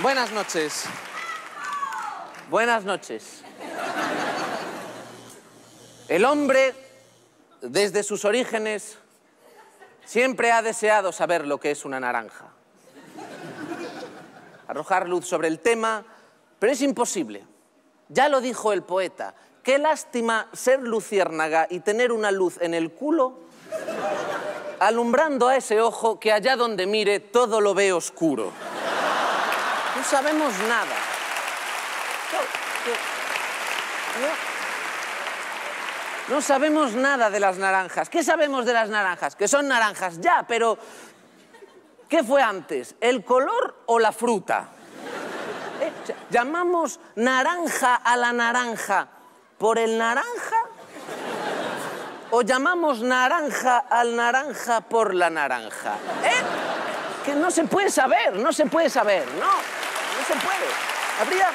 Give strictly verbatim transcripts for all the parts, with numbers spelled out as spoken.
Buenas noches. Buenas noches. El hombre, desde sus orígenes, siempre ha deseado saber lo que es una naranja. Arrojar luz sobre el tema, pero es imposible. Ya lo dijo el poeta. Qué lástima ser luciérnaga y tener una luz en el culo, alumbrando a ese ojo que allá donde mire todo lo ve oscuro. No sabemos nada. No, no sabemos nada de las naranjas. ¿Qué sabemos de las naranjas? Que son naranjas, ya, pero ¿qué fue antes? ¿El color o la fruta? ¿Eh? O sea, ¿llamamos naranja a la naranja por el naranja? ¿O llamamos naranja al naranja por la naranja? ¿Eh? Que no se puede saber, no se puede saber, no, no se puede. Habría...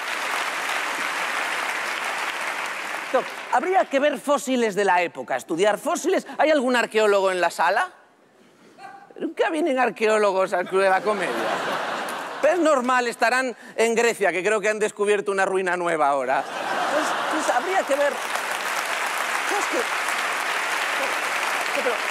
No, habría que ver fósiles de la época, estudiar fósiles. ¿Hay algún arqueólogo en la sala? Nunca vienen arqueólogos al Club de la Comedia. Pero es normal, estarán en Grecia, que creo que han descubierto una ruina nueva ahora. Pues, pues habría que ver... ¿Sabes qué? Pero...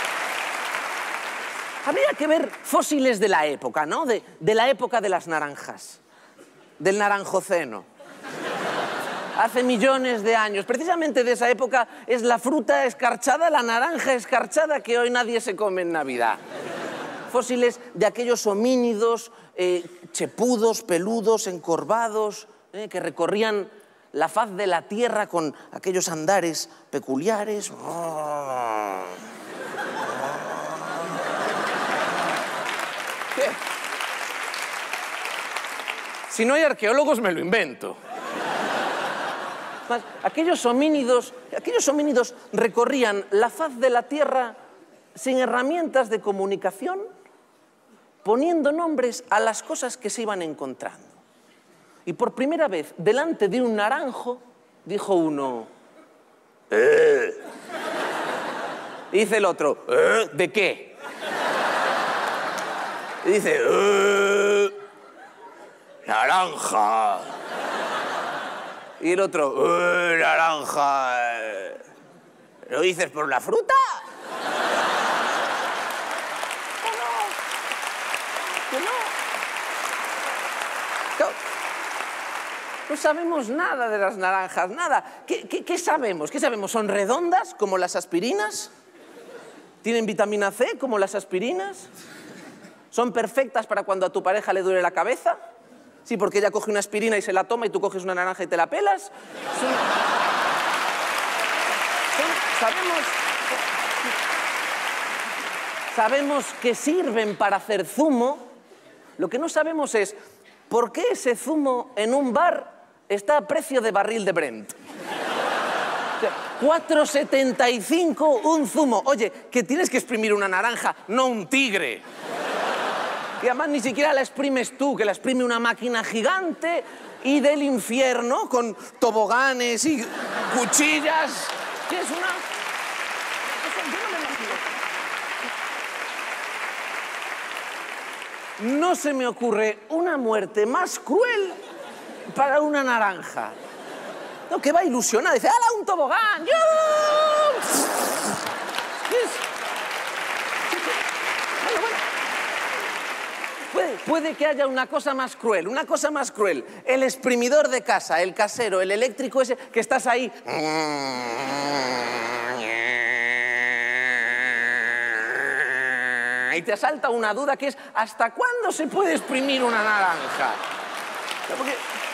Habría que ver fósiles de la época, ¿no? De, de la época de las naranjas, del naranjoceno. Hace millones de años. Precisamente de esa época es la fruta escarchada, la naranja escarchada que hoy nadie se come en Navidad. Fósiles de aquellos homínidos eh, chepudos, peludos, encorvados, eh, que recorrían la faz de la tierra con aquellos andares peculiares. Oh. ¿Qué? Si no hay arqueólogos, me lo invento. Más, aquellos homínidos, aquellos homínidos recorrían la faz de la tierra sin herramientas de comunicación, poniendo nombres a las cosas que se iban encontrando. Y por primera vez, delante de un naranjo, dijo uno... ¡Eh! Y dice el otro... ¿Eh? ¿De qué? Y dice... ¡Eh! ¡Naranja! Y el otro... ¡Eh! ¡Naranja! ¿Lo dices por la fruta? ¿Que no? No. No sabemos nada de las naranjas, nada. ¿Qué, qué, qué sabemos? ¿Qué sabemos? ¿Son redondas, como las aspirinas? ¿Tienen vitamina C, como las aspirinas? ¿Son perfectas para cuando a tu pareja le duele la cabeza? Sí, porque ella coge una aspirina y se la toma y tú coges una naranja y te la pelas. Son... Son... Sabemos... Sabemos que sirven para hacer zumo. Lo que no sabemos es por qué ese zumo en un bar está a precio de barril de Brent. cuatro setenta y cinco un zumo. Oye, que tienes que exprimir una naranja, no un tigre. Y además ni siquiera la exprimes tú, que la exprime una máquina gigante y del infierno con toboganes y cuchillas. ¿Qué es una...? Eso, yo no me imagino. No se me ocurre una muerte más cruel para una naranja. No, que va ilusionada, dice, ¡hala, un tobogán! ¡Yo! ¿Qué es? Bueno, bueno. Puede, puede que haya una cosa más cruel, una cosa más cruel. El exprimidor de casa, el casero, el eléctrico ese, que estás ahí... Y te asalta una duda que es, ¿hasta cuándo se puede exprimir una naranja? Porque...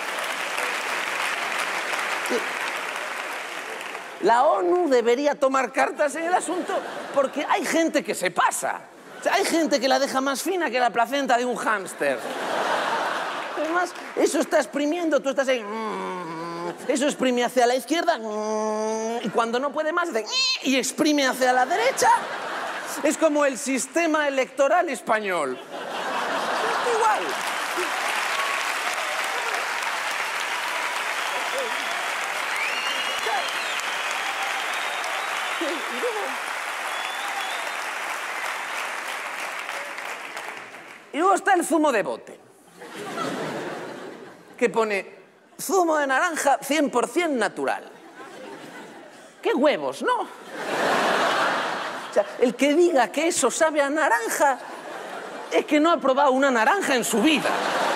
La ONU debería tomar cartas en el asunto porque hay gente que se pasa. O sea, hay gente que la deja más fina que la placenta de un hámster. Además, eso está exprimiendo, tú estás ahí... Eso exprime hacia la izquierda y cuando no puede más, hace... y exprime hacia la derecha. Es como el sistema electoral español. Es igual. Y luego está el zumo de bote. que pone zumo de naranja cien por cien natural. ¡Qué huevos, ¿no? O sea, el que diga que eso sabe a naranja es que no ha probado una naranja en su vida.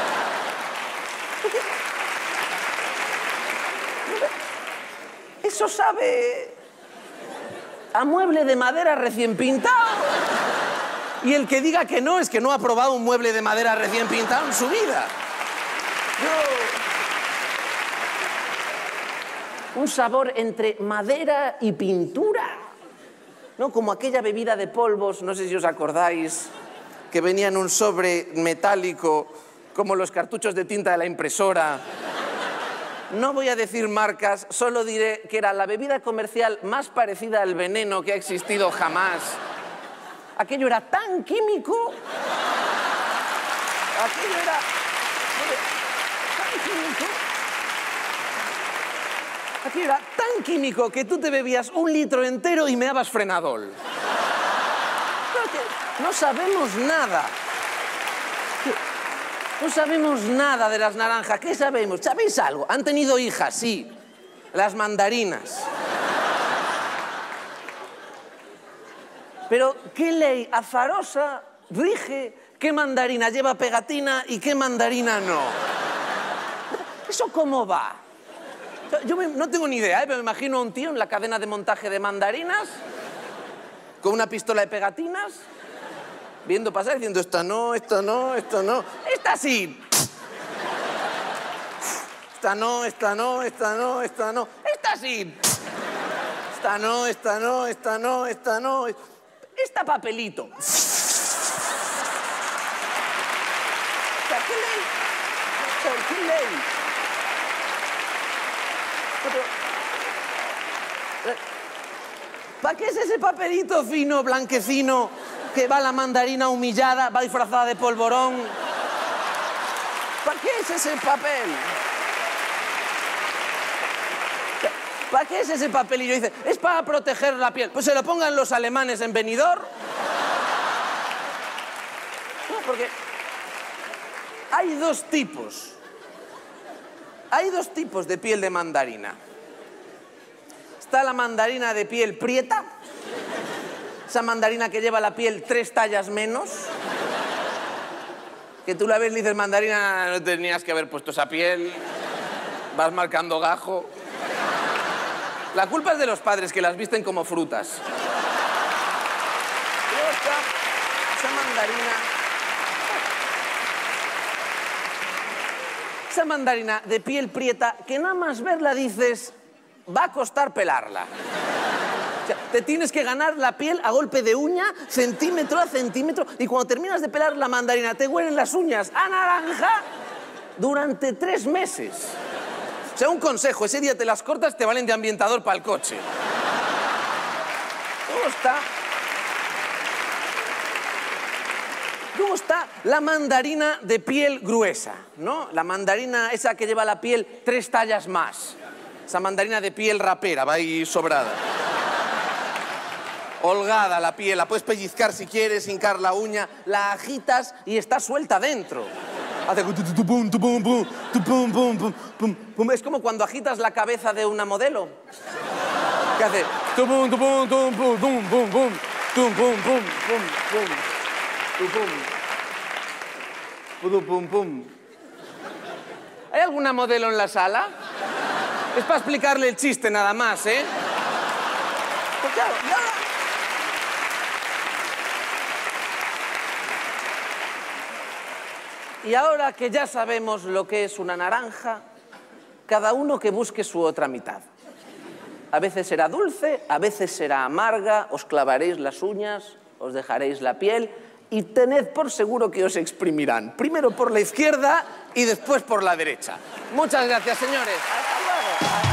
Eso sabe a mueble de madera recién pintado. Y el que diga que no es que no ha probado un mueble de madera recién pintado en su vida. Yo... Un sabor entre madera y pintura. ¿No? Como aquella bebida de polvos, no sé si os acordáis, que venía en un sobre metálico, como los cartuchos de tinta de la impresora. No voy a decir marcas, solo diré que era la bebida comercial más parecida al veneno que ha existido jamás. Aquello era tan químico. Aquello era tan químico. Aquello era tan químico que tú te bebías un litro entero y meabas Frenadol. No sabemos nada. No sabemos nada de las naranjas. ¿Qué sabemos? ¿Sabéis algo? Han tenido hijas, sí. Las mandarinas. Pero, ¿qué ley azarosa rige qué mandarina lleva pegatina y qué mandarina no? ¿Eso cómo va? Yo me, no tengo ni idea, ¿eh? Pero me imagino a un tío en la cadena de montaje de mandarinas con una pistola de pegatinas viendo pasar diciendo esta no, esta no, esta no, esta sí. Esta no, esta no, esta no, esta no, esta sí. Esta no, esta no, esta no, esta no. Esta papelito. O sea, ¿qué ley? ¿Por qué ley? ¿Para qué es ese papelito fino, blanquecino, que va la mandarina humillada, va disfrazada de polvorón? ¿Para qué es ese papel? ¿Para qué es ese papelillo? Dice, es para proteger la piel. Pues se lo pongan los alemanes en Benidorm. No, porque hay dos tipos. Hay dos tipos de piel de mandarina. Está la mandarina de piel prieta. Esa mandarina que lleva la piel tres tallas menos. Que tú la ves y dices, mandarina, no tenías que haber puesto esa piel. Vas marcando gajo. La culpa es de los padres, que las visten como frutas. Luego está esa mandarina... Esa mandarina de piel prieta, que nada más verla dices, va a costar pelarla. O sea, te tienes que ganar la piel a golpe de uña, centímetro a centímetro, y cuando terminas de pelar la mandarina, te huelen las uñas a naranja durante tres meses. O sea, un consejo, ese día te las cortas, te valen de ambientador para el coche. Luego está... Luego está la mandarina de piel gruesa, ¿no? La mandarina esa que lleva la piel tres tallas más. Esa mandarina de piel rapera, va ahí sobrada. Holgada la piel, la puedes pellizcar si quieres, hincar la uña, la agitas y está suelta dentro. Hace... Es como cuando agitas la cabeza de una modelo. ¿Qué hace? ¿Hay alguna modelo en la sala? Es para explicarle el chiste nada más, ¿eh? Pues claro, ya... Y ahora que ya sabemos lo que es una naranja, cada uno que busque su otra mitad. A veces será dulce, a veces será amarga, os clavaréis las uñas, os dejaréis la piel y tened por seguro que os exprimirán. Primero por la izquierda y después por la derecha. Muchas gracias, señores. Hasta luego.